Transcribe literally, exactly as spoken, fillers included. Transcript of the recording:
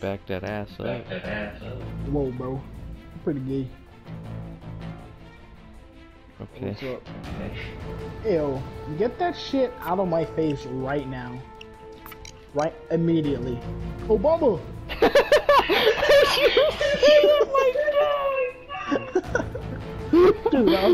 back that ass up. Whoa, bro. Pretty gay. Okay. What's up? Ew. Get that shit out of my face right now. Right immediately. Obama! Oh my god! Dude, I was